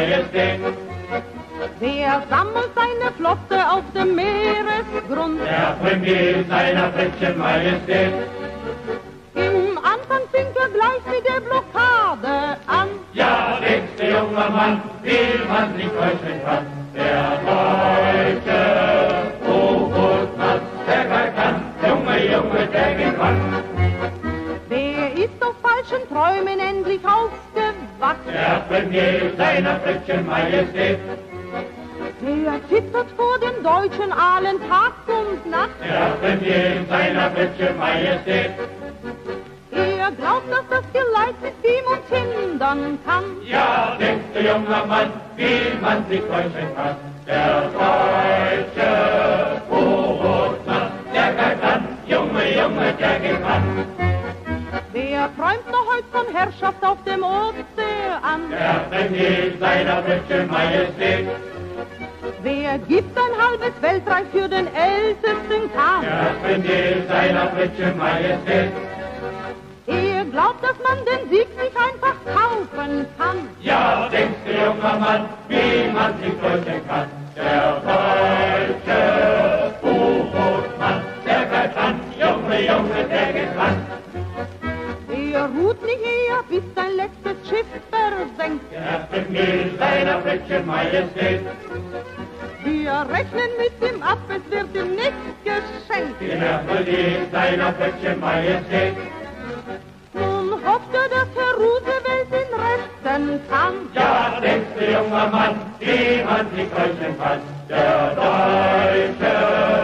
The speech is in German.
Majestät. Wer sammelt seine Flotte auf dem Meeresgrund? Der Premier seiner Frettchen Majestät. Im Anfang fing gleich mit der Blockade an. Ja, nächster junger Mann, wie man sich täuschen kann. Der deutsche U-Boot-Mann, der kann, Junge, der gewann. Wer ist aus falschen Träumen endlich aufgewacht? Der Premier seiner Frettchen Majestät. Der zittert vor den Deutschen allen Tag und Nacht. Der Premier seiner Frettchen Majestät. Er glaubt, dass das Geleit mit ihm uns hindern kann. Ja, nächster junger Mann, wie man sich täuschen kann. Der deutsche U-Boot-Mann, der kann, Junge, der gewann. Wer träumt noch heute von Herrschaft auf dem Ozean? Der Premier seiner Frettchen Majestät. Wer gibt ein halbes Weltreich für den ältesten Kahn? Der Premier seiner Frettchen Majestät. Er glaubt, dass man den Sieg nicht einfach kaufen kann. Ja, denkst du, junger Mann, wie man sich täuschen kann. Der deutsche U-Boot-Mann, der kann, Junge, der gewann. Er ruht nicht eher, bis sein letztes Schiff versenkt. Der Premier seiner Frettchen Majestät. Wir rechnen mit ihm ab, es wird ihm nicht geschenkt. Der Premier seiner Frettchen Majestät. Nun hofft er, dass Herr Roosevelt ihn retten kann. Ja, denkst du, junger Mann, wie man sich täuschen kann. Der deutsche